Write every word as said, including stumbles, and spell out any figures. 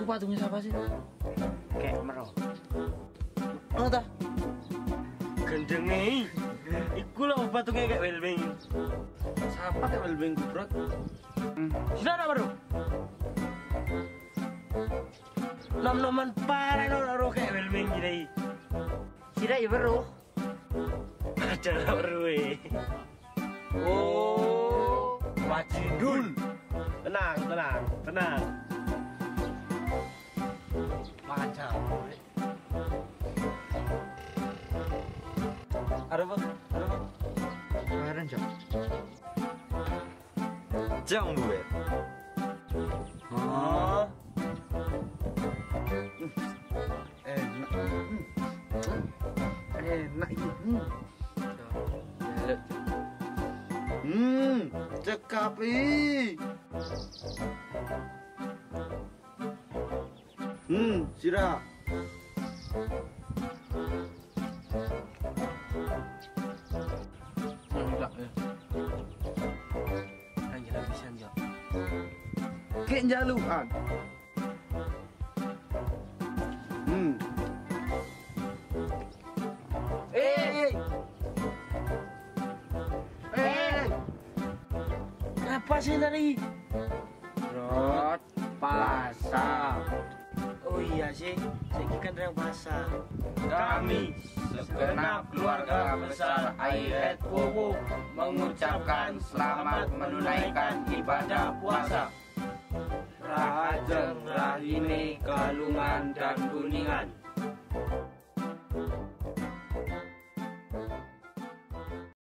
patungnya siapa sih? Kayak mero. Oh dah. Gendenge. Iku lho patungnya kayak welbing. Siapa kayak welbing kubrot? Hmm. Sudah baru. Nom-noman parah no kayak welbing gini. Tidak ya baru. Ada baru eh. Oh, Majidul. Tenang, tenang, tenang. macam. Ada apa? Ada apa? Kemarin jam. Jang buat. Oh. Enak. Enak ini. Hmm, cekap ih. Hmm, sirah. Enggak ya. Lanjut lagi sanjak. Kek jaluan. Hmm. Eh, eh, Apa sih tadi? Rot pasar. Oh iya sih, saya kan yang pasar. Kami segenap keluarga besar Airet Wowo mengucapkan selamat menunaikan ibadah puasa. Rahajeng Rahine Galungan dan Kuningan.